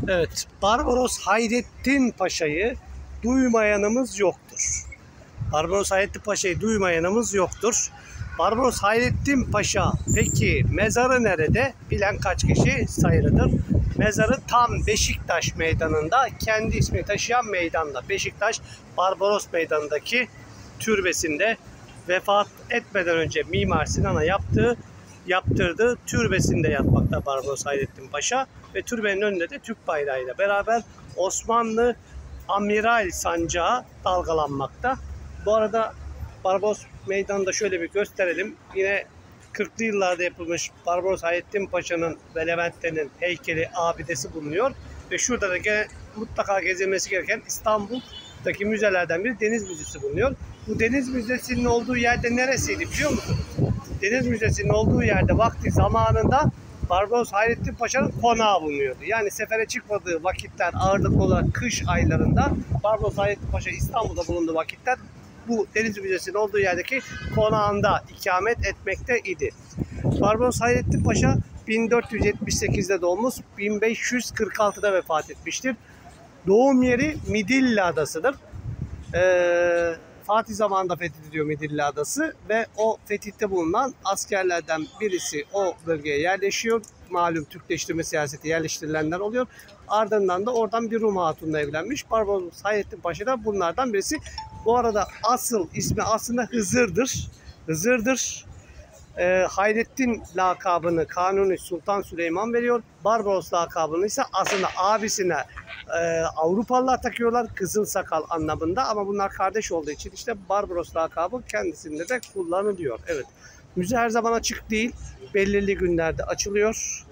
Evet, Barbaros Hayrettin Paşa'yı duymayanımız yoktur. Barbaros Hayrettin Paşa'yı duymayanımız yoktur. Barbaros Hayrettin Paşa peki mezarı nerede? Bilen kaç kişi sayılıdır. Mezarı tam Beşiktaş Meydanı'nda, kendi ismini taşıyan meydanda. Beşiktaş Barbaros Meydanı'ndaki türbesinde vefat etmeden önce Mimar Sinan'a yaptırdığı türbesinde yatmakta Barbaros Hayrettin Paşa ve türbenin önünde de Türk bayrağıyla beraber Osmanlı amiral sancağı dalgalanmakta. Bu arada Barbaros Meydanı'nda şöyle bir gösterelim. Yine 40'lı yıllarda yapılmış Barbaros Hayrettin Paşa'nın ve Levent'te'nin heykeli, abidesi bulunuyor. Ve şurada da gene mutlaka gezilmesi gereken İstanbul'daki müzelerden bir Deniz Müzesi bulunuyor. Bu Deniz Müzesi'nin olduğu yerde neresiydi biliyor musunuz? Deniz Müzesi'nin olduğu yerde vakti zamanında Barbaros Hayrettin Paşa'nın konağı bulunuyordu. Yani sefere çıkmadığı vakitler, ağırlıklı olarak kış aylarında Barbaros Hayrettin Paşa İstanbul'da bulunduğu vakitler bu Deniz Müzesi'nin olduğu yerdeki konağında ikamet etmekte idi. Barbaros Hayrettin Paşa 1478'de doğmuş, 1546'da vefat etmiştir. Doğum yeri Midilli Adası'dır. Fatih zamanında fethediliyor Midilli Adası ve o fetihte bulunan askerlerden birisi o bölgeye yerleşiyor. Malum Türkleştirme siyaseti yerleştirilenler oluyor. Ardından da oradan bir Rum hatunla evlenmiş. Barbaros Hayrettin Paşa da bunlardan birisi. Bu arada asıl ismi aslında Hızır'dır. Hızır'dır. Hayrettin lakabını Kanuni Sultan Süleyman veriyor. Barbaros lakabını ise aslında abisine Avrupalılar takıyorlar, kızıl sakal anlamında, ama bunlar kardeş olduğu için işte Barbaros lakabı kendisinde de kullanılıyor. Evet. Müze her zaman açık değil. Belirli günlerde açılıyor.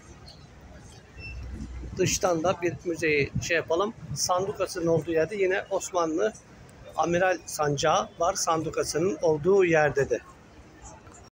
Dıştan da bir müzeyi yapalım. Sandukası'nın olduğu yerde yine Osmanlı amiral sancağı var. Sandukası'nın olduğu yerde de.